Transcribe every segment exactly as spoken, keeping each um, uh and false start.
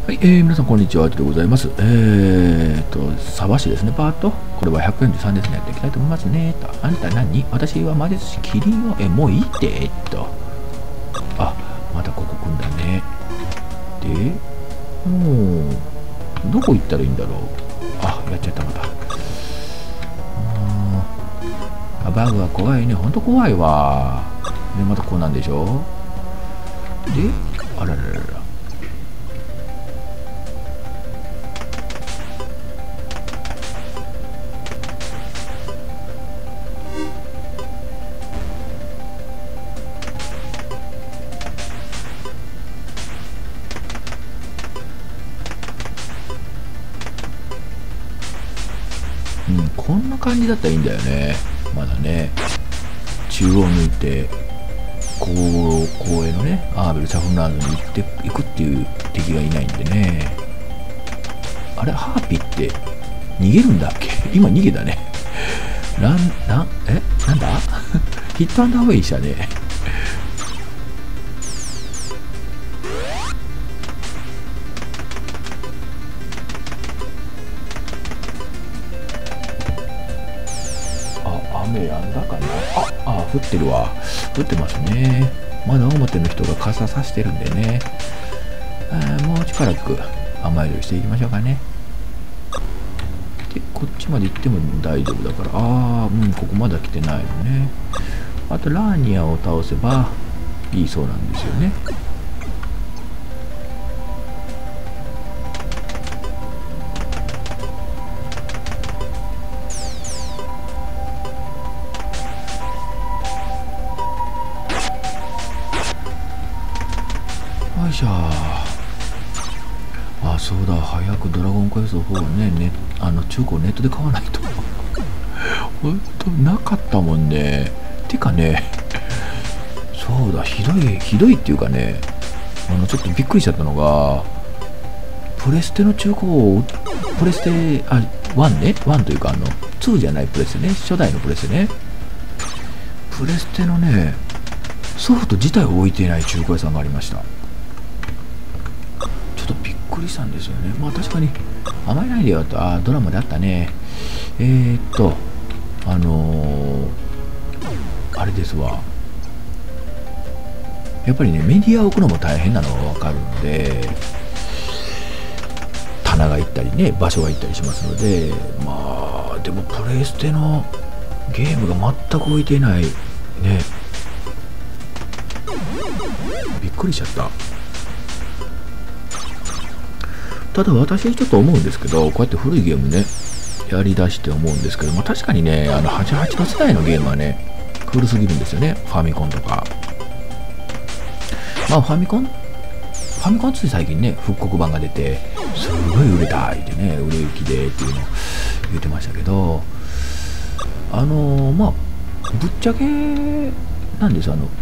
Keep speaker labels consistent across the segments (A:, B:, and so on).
A: はい、えー、皆さんこんにちは、あきでございます。えーと、サバシですね、パート。これはひゃくよんじゅうさんですね。やっていきたいと思いますね。と、あんた何？私は魔術師キリンを、え、もういいって、えっと。あ、またここ来んだね。で、もう、どこ行ったらいいんだろう。あ、やっちゃった、また。あ、バグは怖いね。ほんと怖いわ。で、またこうなんでしょで、あらららら。うん、こんな感じだったらいいんだよね。まだね。中央抜いて、こう、公園のね、アーベル・サフナーズに行って、行くっていう敵がいないんでね。あれ、ハーピーって逃げるんだっけ？今逃げたね。ラン、ラン、えなんだヒットアンダーウェイしたね。あ、雨やんだかなあ、あ、降ってるわ。降ってますね。まだ表の人が傘さしてるんでね。あ、もうしばらく雨宿りしていきましょうかね。で、こっちまで行っても大丈夫だから。ああ、うん、ここまだ来てないのね。あと、ラーニアを倒せばいいそうなんですよね。よいしょ。あ、そうだ、早くドラゴンクエストフォーをね、ね、あの中古ネットで買わないと。ほんとなかったもんね。てかね、そうだ、ひどい、ひどいっていうかね、あのちょっとびっくりしちゃったのが、プレステの中古を、プレステ、あ、ワンね、ワンというか、あの、ツーじゃないプレステね、初代のプレステね、プレステのね、ソフト自体を置いていない中古屋さんがありました。ちょっとびっくりしたんですよね。まあ確かに、甘えないでよと、あ、ドラマであったね。えー、っと、あのー、あれですわ。やっぱりね、メディアを置くのも大変なのがわかるので、棚が行ったりね、場所が行ったりしますので、まあ、でもプレステのゲームが全く置いていないね。びっくりしちゃった。ただ私ちょっと思うんですけど、こうやって古いゲームね、やりだして思うんですけども、確かにね、あのはちじゅうはちの世代のゲームはね、古すぎるんですよね。ファミコンとか。まあファミコン、ファミコンつい最近ね、復刻版が出て、すごい売れたいってね、売れ行きでっていうのを言ってましたけど、あのー、まあ、ぶっちゃけなんです、あの、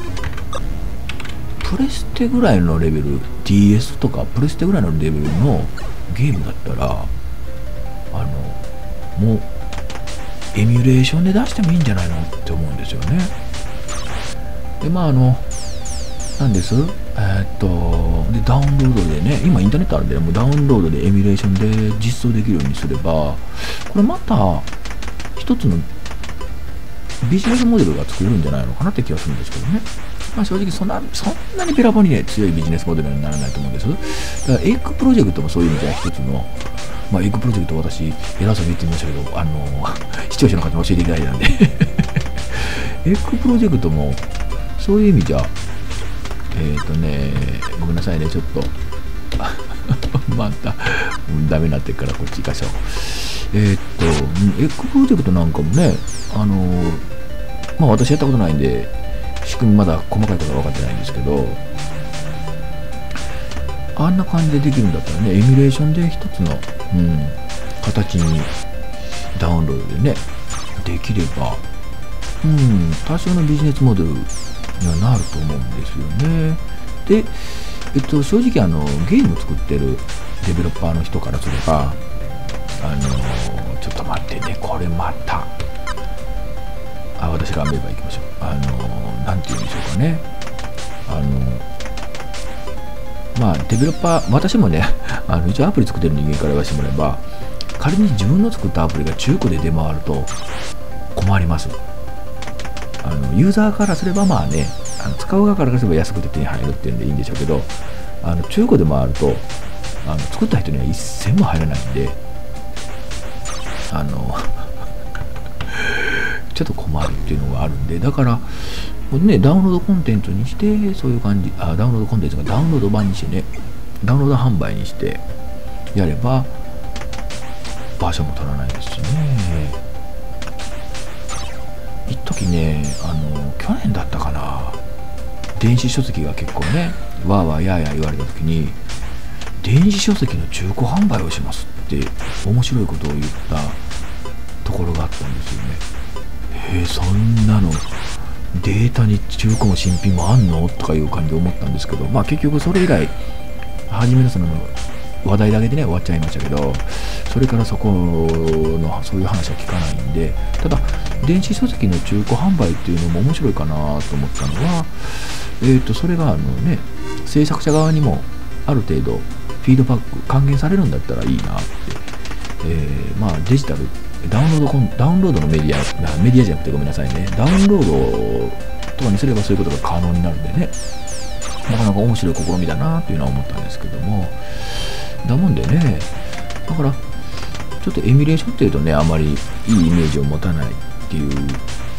A: プレステぐらいのレベル、ディーエス とかプレステぐらいのレベルのゲームだったら、あの、もう、エミュレーションで出してもいいんじゃないのって思うんですよね。で、まあ、あの、なんです、えー、っと、で、ダウンロードでね、今インターネットあるんで、もうダウンロードでエミュレーションで実装できるようにすれば、これまた、一つのビジネスモデルが作れるんじゃないのかなって気がするんですけどね。まあ正直そんな、そんなにべらぼうにね、強いビジネスモデルにならないと思うんです。だからエッグプロジェクトもそういう意味では一つの、まあエッグプロジェクト私、偉そうに言ってみましたけど、あの、視聴者の方に教えていただいたんで、エッグプロジェクトもそういう意味じゃ、えっ、ー、とね、ごめんなさいね、ちょっと、また、うん、ダメになってるからこっち行かしちゃおう。えっ、ー、と、エッグプロジェクトなんかもね、あのー、まあ私やったことないんで、仕組みまだ細かいことは分かってないんですけど、あんな感じでできるんだったらね、エミュレーションで一つの、うん、形にダウンロードでね、できれば、うん、多少のビジネスモデルにはなると思うんですよね。で、えっと、正直あの、ゲーム作ってるデベロッパーの人からすれば、あのー、ちょっと待ってね、これまた、あ、私がアメーバ行きましょう。あのー、なんて言うんでしょうかね。あのー、 まあデベロッパー、私もねあの一応アプリ作ってる人間から言わせてもらえば、仮に自分の作ったアプリが中古で出回ると困ります。あのユーザーからすればまあね、あの使う側からすれば安くて手に入るっていうんでいいんでしょうけど、あの中古で回るとあの作った人には一銭も入らないんで、あのちょっと困るっていうのがあるんで、だからね、ダウンロードコンテンツにしてそういう感じ、あダウンロードコンテンツがダウンロード版にしてね、ダウンロード販売にしてやれば場所も取らないですしね。一時ね、あの去年だったかな、電子書籍が結構ねわーわーやーやー言われた時に、電子書籍の中古販売をしますって面白いことを言ったところがあったんですよね。えー、そんなのデータに中古も新品もあんのとかいう感じで思ったんですけど、まあ結局それ以来初めのその話題だけでね終わっちゃいましたけど、それからそこのそういう話は聞かないんで、ただ電子書籍の中古販売っていうのも面白いかなと思ったのは、えーとそれがあのね、制作者側にもある程度フィードバック還元されるんだったらいいなって、えー、まあデジタルダウンロードコンダウンロードのメディアメディアじゃなくてごめんなさいね、ダウンロードとかにすればそういうことが可能になるんでね、なかなか面白い試みだなっていうのは思ったんですけども、だもんでね、だからちょっとエミュレーションっていうとね、あまりいいイメージを持たないっていう、うん、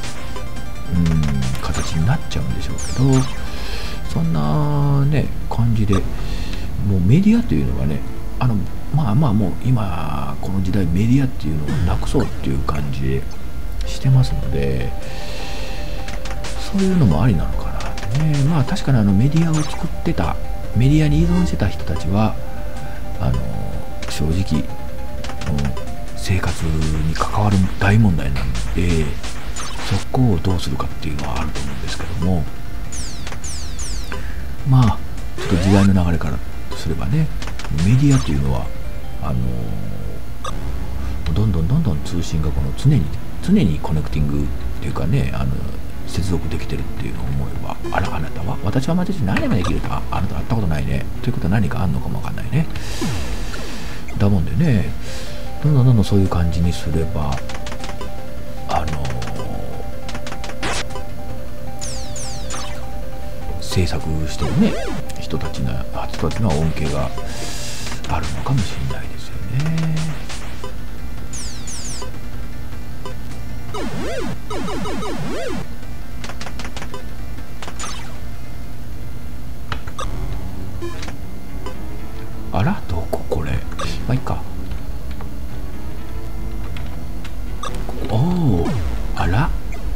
A: 形になっちゃうんでしょうけど、そんなね感じで、もうメディアというのがね、あのまあまあもう今この時代メディアっていうのをなくそうっていう感じでしてますので、そういうのもありなのかなってね。まあ確かにあのメディアを作ってた、メディアに依存してた人たちはあの正直生活に関わる大問題なんで、そこをどうするかっていうのはあると思うんですけども、まあちょっと時代の流れからとすればね、メディアというのはあのどんどんどんどん通信がこの常に常にコネクティングっていうかね、あの接続できてるっていうのを思えば、あらあなたは私は私何ができるとか、あなた会ったことないねということは何かあんのかもわかんないね。だもんでね、どんどんどんどんそういう感じにすれば、あの制作してるね人たちの人たちの恩恵があるのかもしれないですよね。あら、どここれ、まあいいか。おお、あら、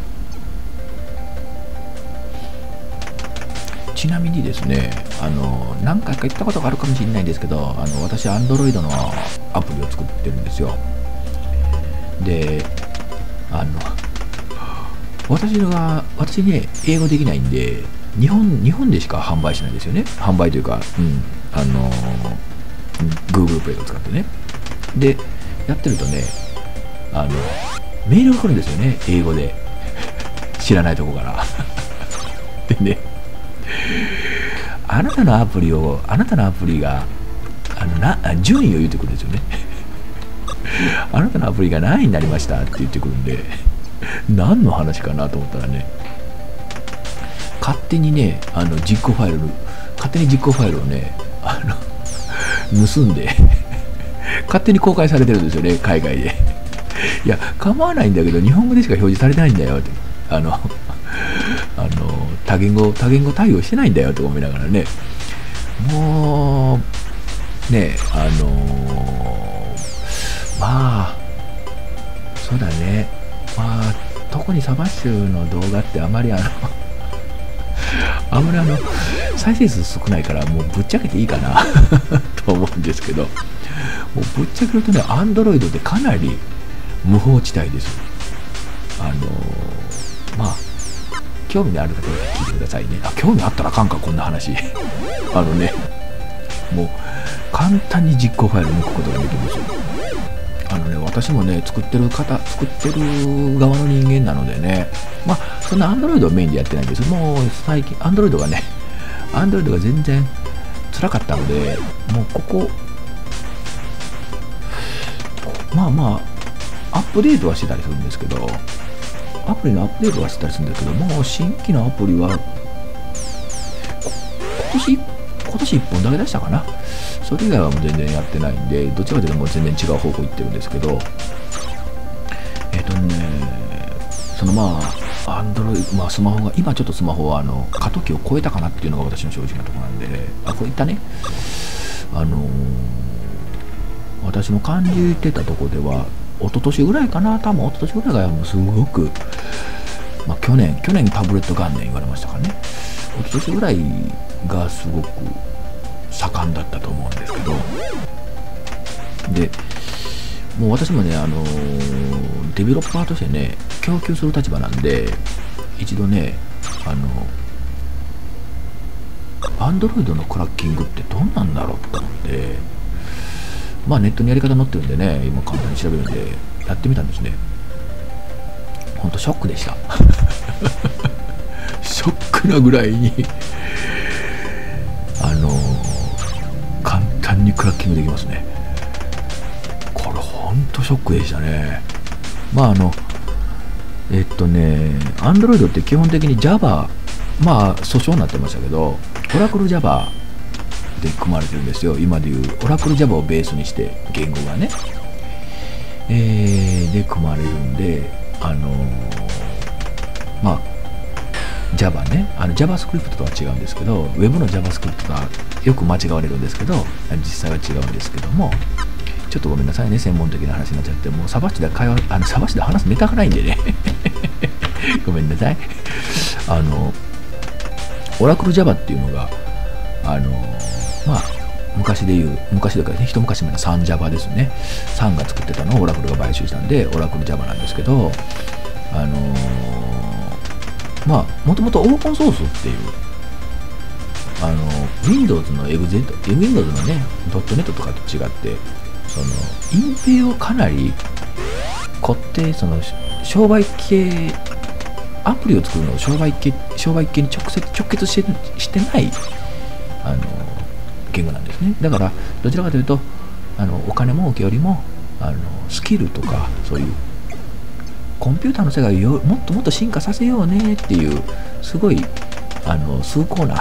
A: ちなみにですね、あの何回か言ったことがあるかもしれないんですけど、あの私 Android のアプリを作ってるんですよ。で、あの私が私ね英語できないんで、日本日本でしか販売しないんですよね。販売というか、うん、あの Google Play を使ってね。でやってるとね、あのメールが来るんですよね、英語で知らないとこからでね、あなたのアプリをあなたのアプリがあのな順位を言ってくるんですよねあなたのアプリが何位になりましたって言ってくるんで何の話かなと思ったらね、勝手にねあの実行ファイル勝手に実行ファイルをねあの盗んで勝手に公開されてるんですよね、海外でいや構わないんだけど日本語でしか表示されてないんだよって、あのあの多言語多言語対応してないんだよと思いながらね、もうねあのー、まあそうだね、まあ特にサバッシュの動画ってあまりあのあんまりあの再生数少ないからもうぶっちゃけていいかなと思うんですけど、もうぶっちゃけるとね Android ってかなり無法地帯です。あのー、まあ興味のある方は聞いてくださいね。あ、興味あったらあかんかこんな話あのねもう簡単に実行ファイル抜くことができるんですよ。あのね私もね作ってる方作ってる側の人間なのでね、まあそんな Android をメインでやってないんです。もう最近 Android がね Android が全然辛かったので、もうここ、まあまあ、アップデートはしてたりするんですけど、アプリのアップデートはしてたりするんですけど、もう新規のアプリは、今年、今年いっぽんだけ出したかな。それ以外はもう全然やってないんで、どちらかというともう全然違う方向行ってるんですけど、えっとね、そのまあ、アンドロイド、まあスマホが、今ちょっとスマホはあの過渡期を超えたかなっていうのが私の正直なところなんで、あ、こういったね、あのー、私の感じてたところでは、一昨年ぐらいかな、多分一昨年ぐらいがもうすごく、まあ去年、去年タブレット元年言われましたからね、一昨年ぐらいがすごく盛んだったと思うんですけど、で、もう私もね、あのー、デベロッパーとしてね、供給する立場なんで、一度ね、あの、Android のクラッキングってどんなんだろうと思って、まあネットにやり方載ってるんでね、今簡単に調べるんで、やってみたんですね。ほんとショックでした。ショックなぐらいに、あのー、簡単にクラッキングできますね。これほんとショックでしたね。まああの、えっとね、Android って基本的に Java、まあ訴訟になってましたけど、Oracle Java で組まれてるんですよ。今でいう Oracle Java をベースにして言語がね、えー、で組まれるんで、あのー、まあ Java ね、あの JavaScript とは違うんですけど、Web の JavaScript とはよく間違われるんですけど、実際は違うんですけども、ちょっとごめんなさいね、専門的な話になっちゃって、もうサバッチで会話、あのサバッチで話すネタがないんでね、ごめんなさい。あの、Oracle Java っていうのが、あの、まあ、昔で言う、昔だからね、一昔前のサン Java ですね。サンが作ってたのを Oracle が買収したんで、Oracle Java なんですけど、あのー、まあ、もともとオープンソースっていう、あの、Windows の エグゼット、Windows のね、ドットネットとかと違って、その、隠蔽をかなり凝って、その、商売系、アプリを作るのを商売系、商売系に直接、直結して、してない、あの、言語なんですね。だから、どちらかというと、あの、お金儲けよりも、あの、スキルとか、そういう、コンピューターの世界をよもっともっと進化させようねっていう、すごい、あの、崇高な、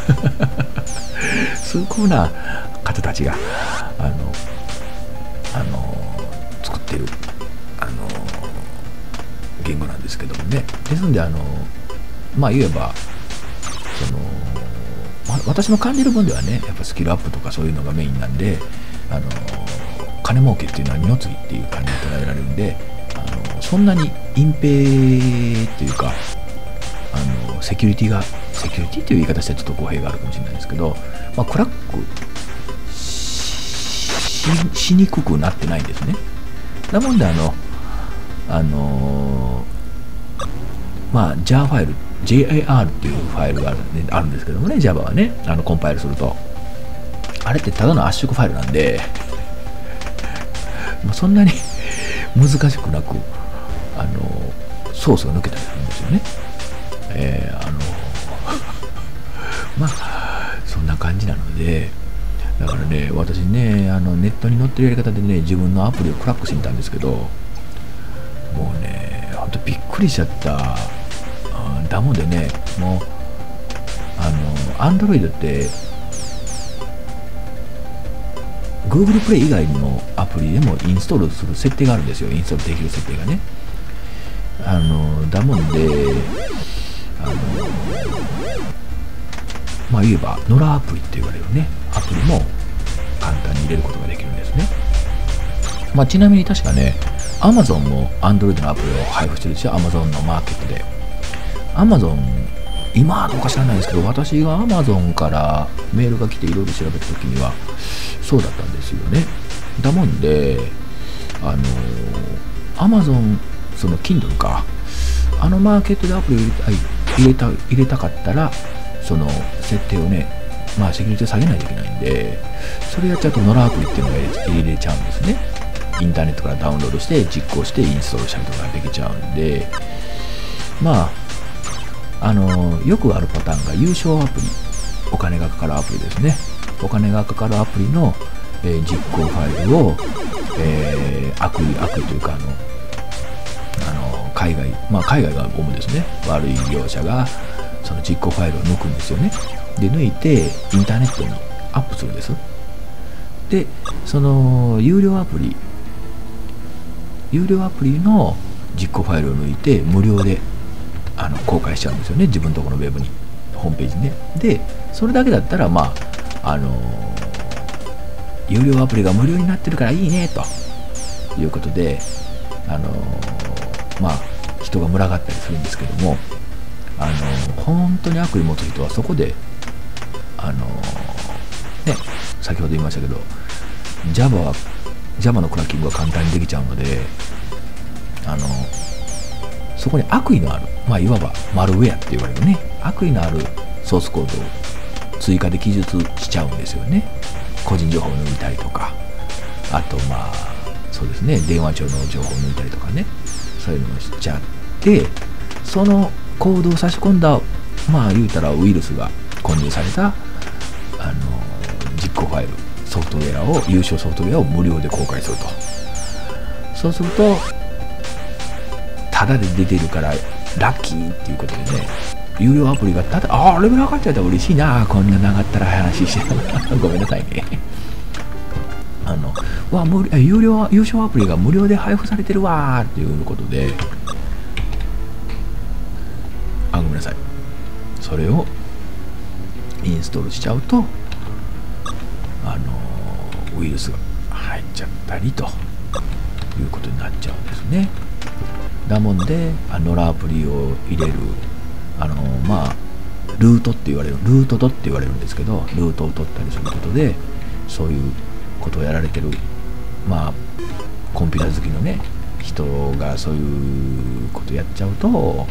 A: 崇高な方たちが、あの、あの、作ってる、あの、言語なんですけどもね。ですんで、あの、まあ言えば、その、私の感じる分ではね、やっぱスキルアップとかそういうのがメインなんで、あの、金儲けっていうのは二の次っていう感じで捉えられるんで、あの、そんなに隠蔽っていうか、あの、セキュリティが、セキュリティっていう言い方したらちょっと語弊があるかもしれないですけど、まあ、クラックし、しにくくなってないんですね。なもんで、あの、あの、まあ、ジャー ファイル、ジェイエーアール っていうファイルがあるんで、あるんですけどもね、Java はね、あのコンパイルすると。あれってただの圧縮ファイルなんで、もうそんなに難しくなく、あの、ソースが抜けたりするんですよね。えー、あの、まあ、そんな感じなので、だからね、私ね、あのネットに載ってるやり方でね、自分のアプリをクラックしてみたんですけど、もうね、ほんとびっくりしちゃった。だもんでね、もう、あの、Android って、Google Play 以外のアプリでもインストールする設定があるんですよ。インストールできる設定がね。あの、だもんで、あの、まあ言えば、ノラアプリって言われるね、アプリも簡単に入れることができるんですね。まあちなみに確かね、Amazon も Android のアプリを配布してるんですよ。Amazon のマーケットで。Amazon、今はどうか知らないですけど、私が Amazon からメールが来ていろいろ調べたときには、そうだったんですよね。だもんで、あの、Amazon、その Kindle か、あのマーケットでアプリを入れた、入れた、入れたかったら、その設定をね、まあセキュリティを下げないといけないんで、それやっちゃうとノラアプリっていうのが入れちゃうんですね。インターネットからダウンロードして実行してインストールしたりとかできちゃうんで、まあ、あのよくあるパターンが優勝アプリ、お金がかかるアプリですね。 お金がかかるアプリの、えー、実行ファイルを、えー、悪意悪意というかあのあの海外まあ海外が主ですね。悪い業者がその実行ファイルを抜くんですよね。で抜いてインターネットにアップするんです。でその有料アプリ有料アプリの実行ファイルを抜いて無料であの公開しちゃうんですよね。自分のところのウェブにホームページにね。でそれだけだったらまああのー、有料アプリが無料になってるからいいねということであのー、まあ人が群がったりするんですけども、あのー、本当に悪意持つ人はそこであのー、ね先ほど言いましたけど Java は Java のクラッキングが簡単にできちゃうので、あのそこに悪意のある、まあ、いわばマルウェアって言われるね、悪意のあるソースコードを追加で記述しちゃうんですよね。個人情報を抜いたりとか、あとまあそうですね、電話帳の情報を抜いたりとかね、そういうのをしちゃって、そのコードを差し込んだ、まあ言うたらウイルスが混入されたあの実行ファイル、ソフトウェアを、優勝ソフトウェアを無料で公開すると。そうするとタダで出てるからラッキーっていうことでね、有料アプリがただ、ああレベル上がっちゃったら嬉しいな、こんな長ったら話してごめんなさいねあのわ無有料優勝アプリが無料で配布されてるわーっていうことで、あごめんなさい、それをインストールしちゃうとあのウイルスが入っちゃったりということになっちゃうんですね。だもんであのノラアプリを入れるあのまあルートって言われるルートとって言われるんですけど、ルートを取ったりすることでそういうことをやられてるまあコンピューター好きのね人がそういうことやっちゃうと、もう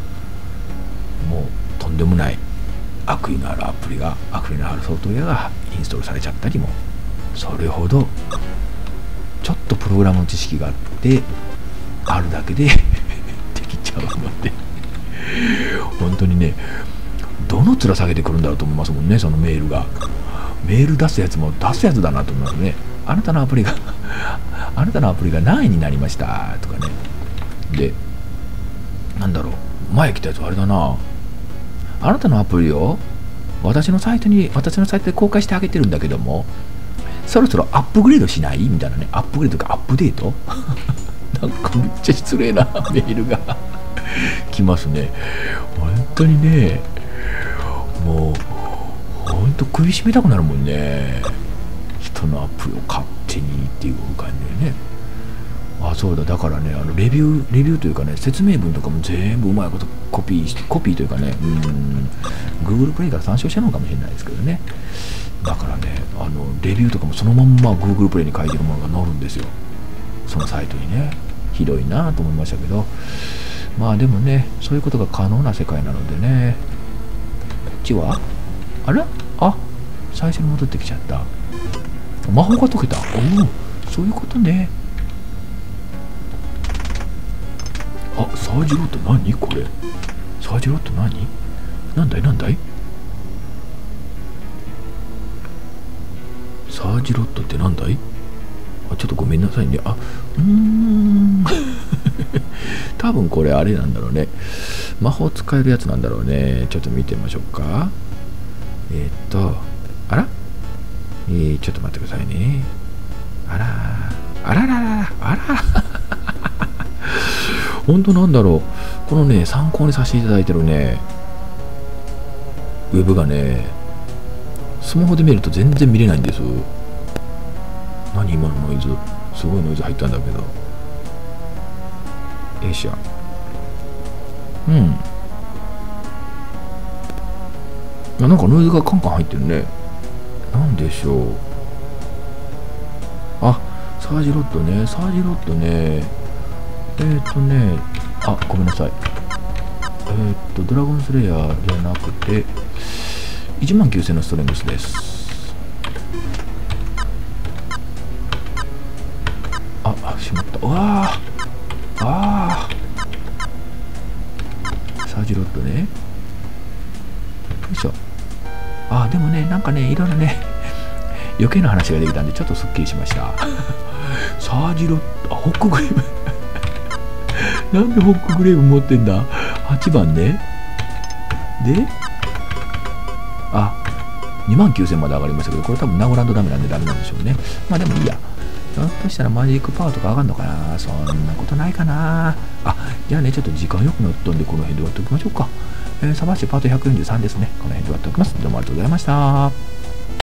A: とんでもない悪意のあるアプリが悪意のあるソフトウェアがインストールされちゃったりも、それほどちょっとプログラムの知識があってあるだけでできちゃうので本当にね、どの面下げてくるんだろうと思いますもんね。そのメールがメール出すやつも出すやつだなと思いますね。あなたのアプリがあなたのアプリが何位になりましたとかね。でなんだろう、前来たやつあれだな、あなたのアプリを私のサイトに私のサイトで公開してあげてるんだけども、そろそろアップグレードしないみたいなね。アップグレードかアップデートなんかめっちゃ失礼なメールが来ますね。本当にね、もう本当首絞めたくなるもんね。人のアプリを勝手にっていう感じでね。あ、そうだ、だからね、あのレビューレビューというかね、説明文とかも全部うまいことコピーして、コピーというかね、うん Google プレイから参照したのかもしれないですけどね。だからね、あのレビューとかもそのまんま Google プレイに書いてるものが載るんですよ、そのサイトにね。ひどいなと思いましたけど、まあでもね、そういうことが可能な世界なのでね。こっちはあれ、あ、最初に戻ってきちゃった。魔法が解けた。おお、そういうことね。あ、サージロット何これ、サージロット何なんだいなんだいサージロットってなんだい。あ、ちょっとごめんなさいね。あ、うーん多分これあれなんだろうね、魔法使えるやつなんだろうね。ちょっと見てみましょうか。えー、っとあら、えー、ちょっと待ってくださいね。あらあららららあら本当なんだろう、このね参考にさせていただいてるねウェブがね、スマホで見ると全然見れないんです。何今のノイズ、すごいノイズ入ったんだけど。よいしょ。うんあ、なんかノイズがカンカン入ってるね。なんでしょう。あ、サージロットね、サージロットね。えーっとね、あ、ごめんなさい。えーっと、ドラゴンスレイヤーじゃなくて、いちまんきゅうせんのストレングスです。あ、あ、しまった。うわーあーサージロットね。よいしょ。あ、でもね、なんかね、いろいろね、 余計な話ができたんでちょっとすっきりしました。サージロット、あ、ホックグレーブ。なんでホックグレーブ持ってんだ。はちばんでで、あ、にまんきゅうせんまで上がりましたけど、これ多分殴らんとダメなんでダメなんでしょうね。まあでもいいや。ひょっとしたらマジックパワーとか上がるのかな。そんなことないかな。あ、じゃあね、ちょっと時間よくなったんで、この辺で終わっておきましょうか。えー、サバッシュパートひゃくよんじゅうさんですね。この辺で終わっておきます。どうもありがとうございました。